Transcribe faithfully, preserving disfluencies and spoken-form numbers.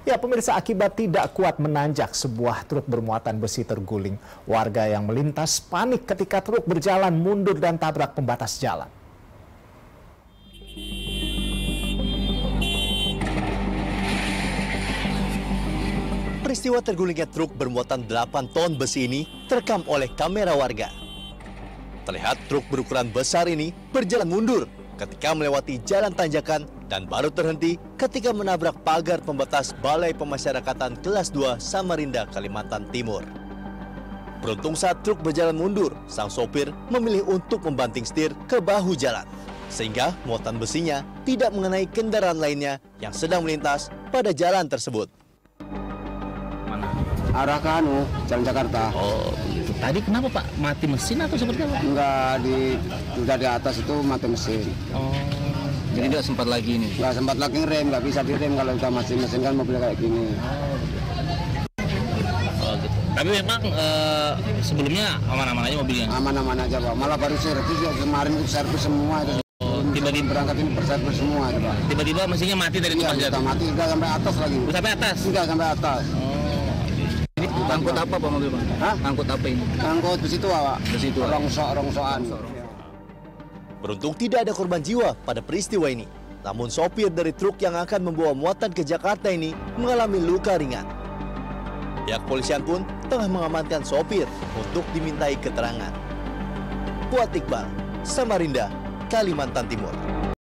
Ya, pemirsa, akibat tidak kuat menanjak, sebuah truk bermuatan besi terguling. Warga yang melintas panik ketika truk berjalan mundur dan tabrak pembatas jalan. Peristiwa tergulingnya truk bermuatan delapan ton besi ini terekam oleh kamera warga. Terlihat truk berukuran besar ini berjalan mundur ketika melewati jalan tanjakan dan baru terhenti ketika menabrak pagar pembatas Balai Pemasyarakatan Kelas dua Samarinda, Kalimantan Timur. Beruntung saat truk berjalan mundur, sang sopir memilih untuk membanting setir ke bahu jalan, sehingga muatan besinya tidak mengenai kendaraan lainnya yang sedang melintas pada jalan tersebut. Mana? Arah ke anu, Jalan Jakarta. Oh, begitu. Tadi kenapa Pak? Mati mesin atau seperti apa? Enggak, di udah di atas itu mati mesin. Oh, jadi nggak sempat lagi ini? Enggak sempat lagi ngerem, nggak bisa direm kalau udah mati mesin kan mobil kayak gini. Oh, gitu. Tapi memang eh, sebelumnya aman-aman aja mobilnya? Aman-aman aja Pak, malah baru servis ya, kemarin itu servis semua itu. Oh, tiba-tiba berangkat ini berservis semua itu Pak. Tiba-tiba mesinnya mati dari Iya, tempat udah mati, udah sampai atas lagi. Udah sampai atas? Udah sampai atas. Oh. Ini angkut apa Pak mobil Pak? Hah? Angkut apa ini? Angkut besi tua Pak. Besi tua. Rongsok-rongsokan. Beruntung tidak ada korban jiwa pada peristiwa ini. Namun sopir dari truk yang akan membawa muatan ke Jakarta ini mengalami luka ringan. Pihak kepolisian pun tengah mengamankan sopir untuk dimintai keterangan. Fuad Iqbal, Samarinda, Kalimantan Timur.